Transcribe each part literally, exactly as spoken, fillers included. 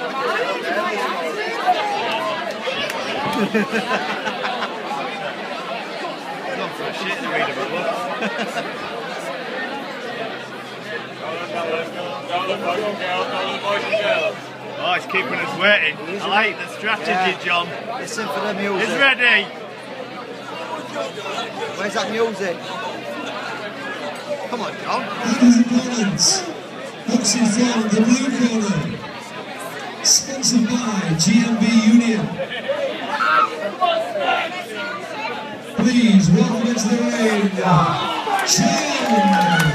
Gone for a shit to read about look. Oh, he's keeping us waiting. I like the strategy, yeah. John. Listen for the music. He's ready. Where's that music? Come on, John. Opponents, boxing from the blue corner, sponsored by G M B Union. Please welcome into the ring, Chen.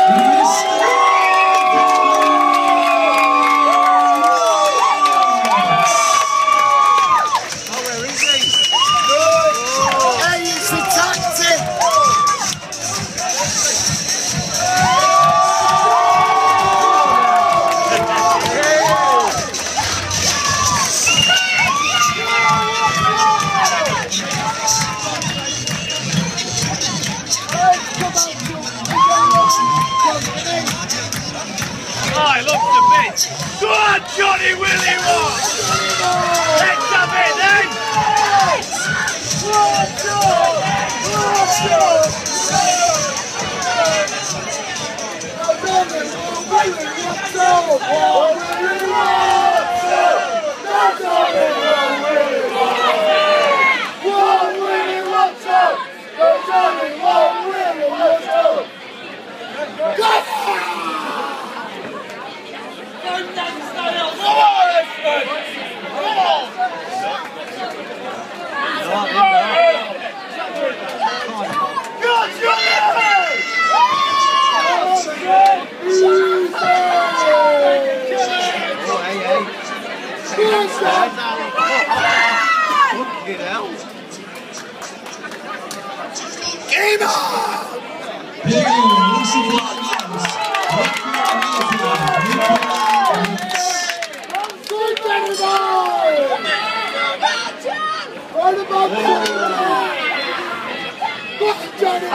Oh, I love the bit. Go on, Johnny Willy, what? Let's have it then. Game on! What about Johnny?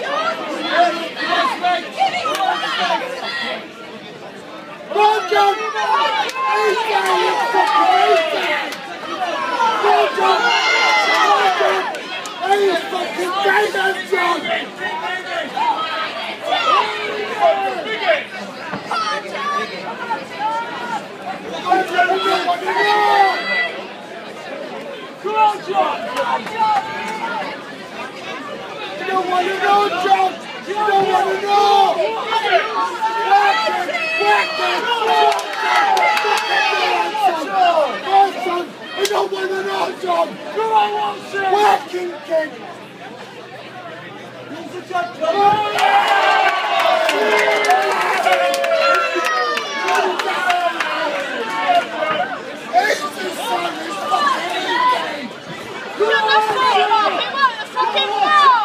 Well done! He's down, you fucking he's Well done! Well done! He's fucking dead, John! Come on, John! You don't want to know, John! You don't want to know! Whack it! Whack it! Whack it! Son! You don't want to know, John! Come on, Watson! Whack him, kid! Use the judge, John! It's the son! It's fucking insane! Come on, John! We want the fucking wall!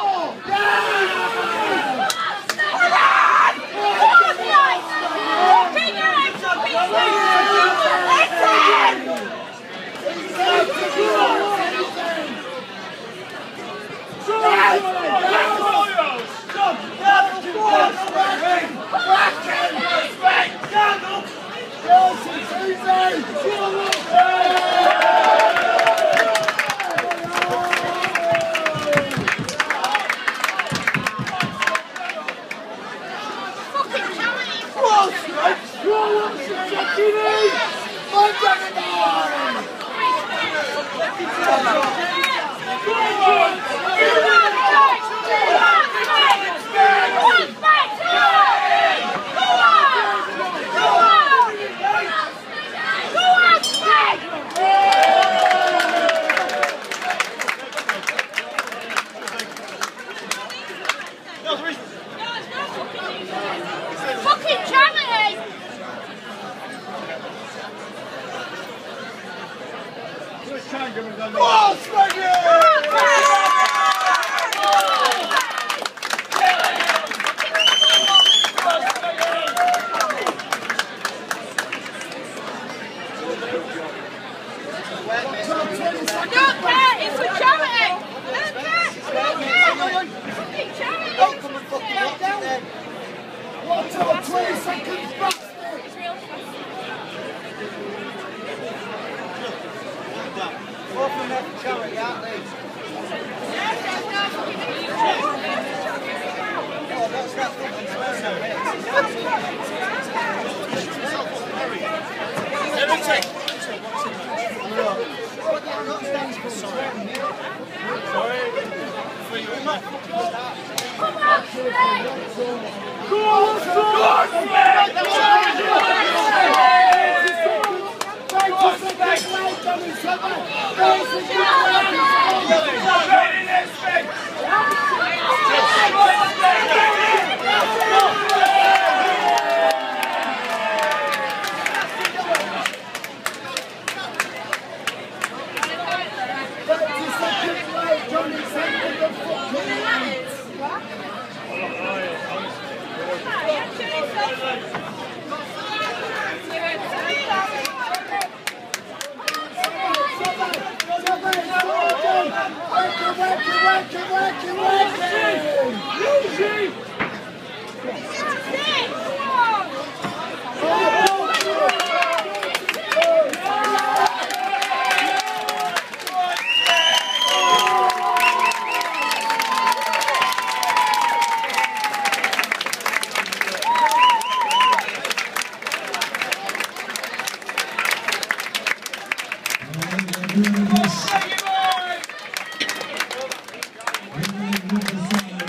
twenty seconds, bastard! you very much. Winning number five.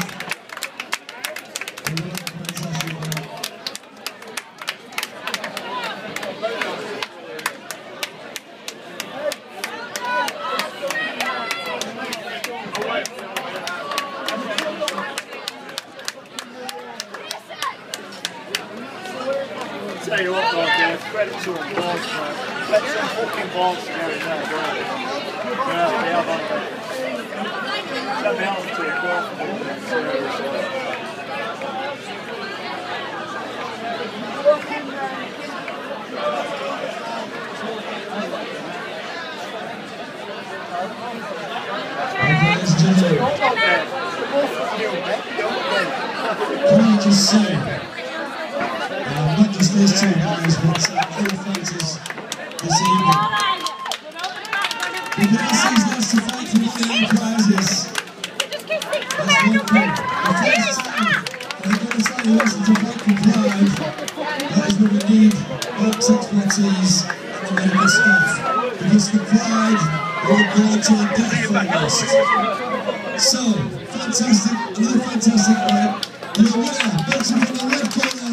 Tell you what, though, yeah, credit to them balls, man. Let some fucking balls together now, don't they? Yeah, they have on there. Let me have to a ball for them. Ladies and gentlemen, can I just say, Uh, not just these two guys, but uh, all fighters this evening. Because these last to fight for money and prizes, that's one thing. The first time they're going to say who wants to fight for pride, that is when we need box expertise and medical stuff. Because for pride, we're going to a death finalist. So, fantastic, another fantastic fight. Your winner, boxing from the red corner.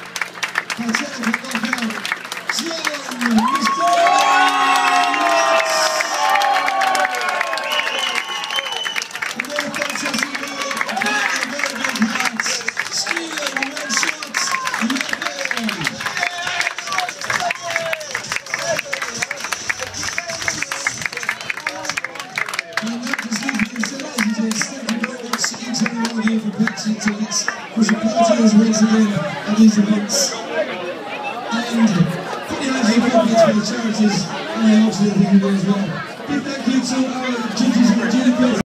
For supporters once again at these events, and put your hands in your pockets for the charities, and I hope so that you do as well. Big thank you to our